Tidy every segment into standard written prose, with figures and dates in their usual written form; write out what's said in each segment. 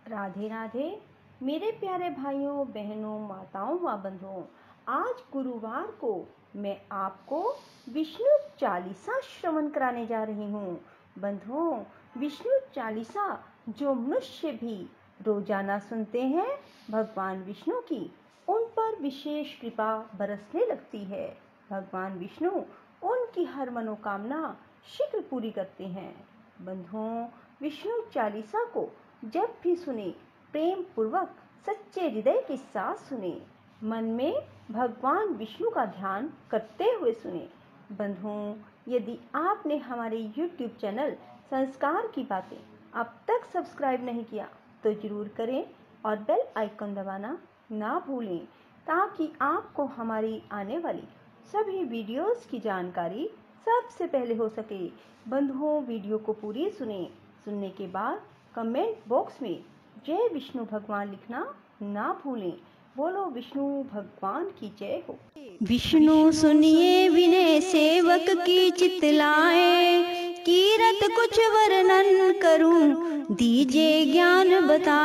राधे राधे मेरे प्यारे भाइयों बहनों माताओं व बंधुओं। आज गुरुवार को मैं आपको विष्णु चालीसा श्रवण कराने जा रही हूँ। बंधुओं, विष्णु चालीसा जो मनुष्य भी रोजाना सुनते हैं, भगवान विष्णु की उन पर विशेष कृपा बरसने लगती है। भगवान विष्णु उनकी हर मनोकामना शीघ्र पूरी करते हैं। बंधुओं, विष्णु चालीसा को जब भी सुने प्रेम पूर्वक सच्चे हृदय के साथ सुने, मन में भगवान विष्णु का ध्यान करते हुए सुने। बंधुओं, यदि आपने हमारे YouTube चैनल संस्कार की बातें अब तक सब्सक्राइब नहीं किया तो जरूर करें और बेल आइकन दबाना ना भूलें, ताकि आपको हमारी आने वाली सभी वीडियोस की जानकारी सबसे पहले हो सके। बंधुओं, वीडियो को पूरी सुनने के बाद कमेंट बॉक्स में जय विष्णु भगवान लिखना ना भूलें। बोलो विष्णु भगवान की जय हो। विष्णु सुनिए विनय सेवक की चितलाए, कीरत कुछ वर्णन करूं दीजिए ज्ञान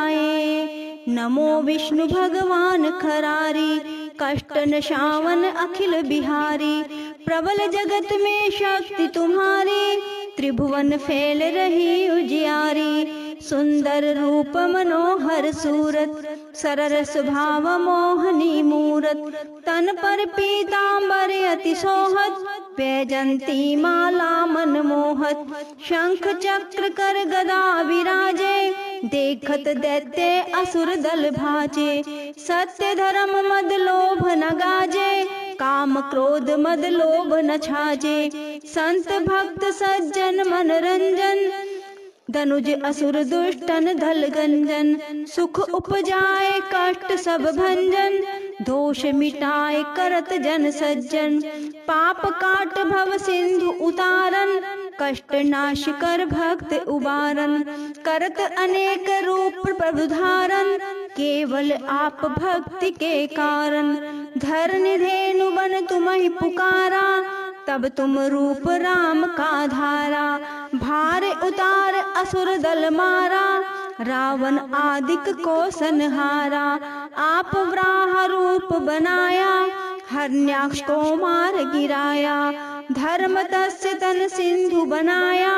बताए। नमो विष्णु भगवान खरारी, कष्ट नशावन अखिल बिहारी। प्रबल जगत में शक्ति तुम्हारी, त्रिभुवन फैल रही उजियारी। सुंदर रूप मनोहर सूरत, सरल स्वभाव मोहनी मूरत। तन पर पीतांबर अति सोहत, वैजंती माला मनमोहत। शंख चक्र कर गदा विराजे, देखत दैत्य असुर दल भाजे। सत्य धर्म मद लोभ न गाजे, काम क्रोध मद लोभ न छाजे। संत भक्त सज्जन मनरंजन, धनुज असुर दुष्टन धल गंजन। सुख उपजाए कष्ट सब भंजन, दोष मिटाए करत जन सज्जन। पाप काट भव सिंधु उतारन, कष्ट नाश कर भक्त उबारन। करत अनेक रूप प्रभु धारन, केवल आप भक्ति के कारण। धरनि धेनु बन तुम्हि पुकारा, तब तुम रूप राम का धारा। भार उतार असुर दल मारा, रावण आदिक को संहारा। आप वराह रूप बनाया, हरण्याक्ष को मार गिराया। धर्म तस्य तन सिंधु बनाया,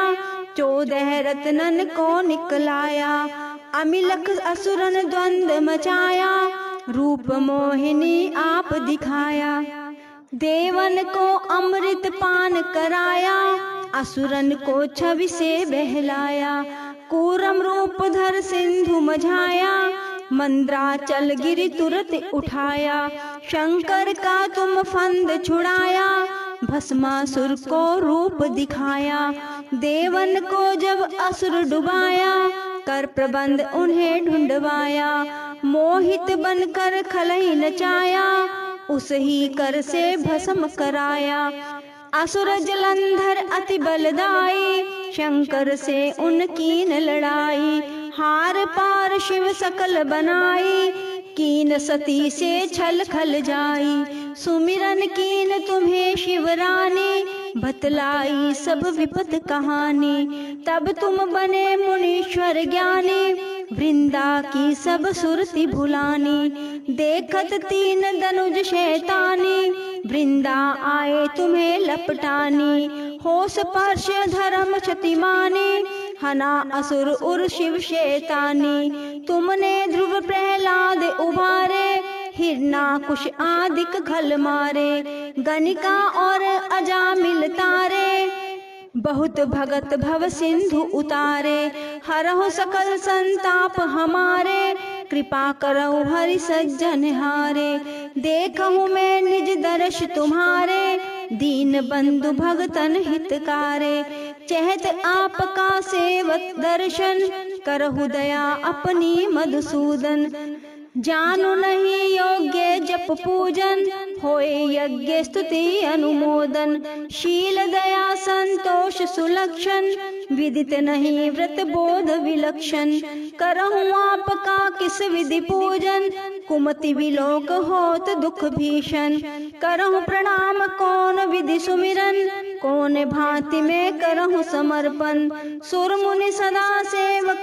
14 रत्नन को निकलाया। अमिलख असुरन द्वंद्व मचाया, रूप मोहिनी आप दिखाया। देवन को अमृत पान कराया, असुरन को छवि से बहलाया। कूरम रूप धर सिंधु मझाया, मंद्राचल गिरि तुरत उठाया। शंकर का तुम फंद छुड़ाया, भस्मासुर को रूप दिखाया। देवन को जब असुर डुबाया, कर प्रबंध उन्हें ढूंढवाया। मोहित बनकर खलई नचाया, उस ही कर से भस्म कराया। असुर जलंधर अति बलदाई, शंकर से उनकी न लड़ाई। हार पार शिव सकल बनाई, कीन सती से छल खल जाई। सुमिरन कीन तुम्हें शिवरानी, बतलाई सब विपत कहानी। तब तुम बने मुनीश्वर ज्ञानी, वृंदा की सब सुरति भुलानी। देखत 3 धनुज शैतानी, वृंदा आए तुम्हें लपटानी। हो स्पर्श धर्म क्षतिमानी, हना असुर उर शिव शैतानी। तुमने ध्रुव प्रहलाद उबारे, हिरणाकुश आदिक घल मारे। गणिका और अजामिल तारे, बहुत भगत भव सिंधु उतारे। हरहु सकल संताप हमारे, कृपा करहु हरि सज्जन हारे। देखहु मैं निज दर्श तुम्हारे, दीन बंधु भगतन हितकारे। चहत आपका सेवक दर्शन, करहु दया अपनी मधुसूदन। जानु नहीं योग्य जप पूजन, होए यज्ञ स्तुति अनुमोदन। शील दया संतोष सुलक्षण, विदित नहीं व्रत बोध विलक्षण। करहूँ आपका किस विधि पूजन, कुमति विलोक होत दुख भीषण। करहूँ प्रणाम कौन विधि सुमिरन, कौन भांति में करहूँ समर्पण। सुर मुनि सदा सेवक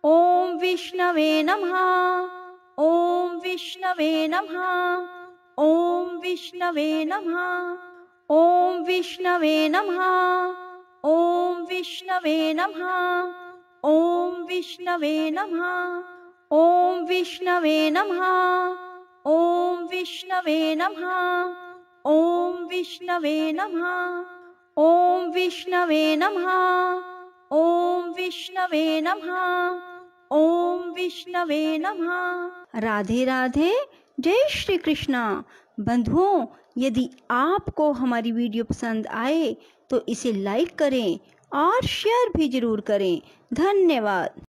ओम विष्णवे नमः। ओम विष्णवे नमः। ओम विष्णवे नमः। ओम विष्णवे नमः। ओम विष्णवे नमः। ओम विष्णवे नमः। ओम विष्णवे नमः। ओम विष्णवे नमः। ओम विष्णवे नमः। ओम विष्णवे नमः। ओम विष्णवे नमः। ओम विष्णवे नमः। राधे राधे, जय श्री कृष्णा। बंधुओं, यदि आपको हमारी वीडियो पसंद आए तो इसे लाइक करें और शेयर भी जरूर करें। धन्यवाद।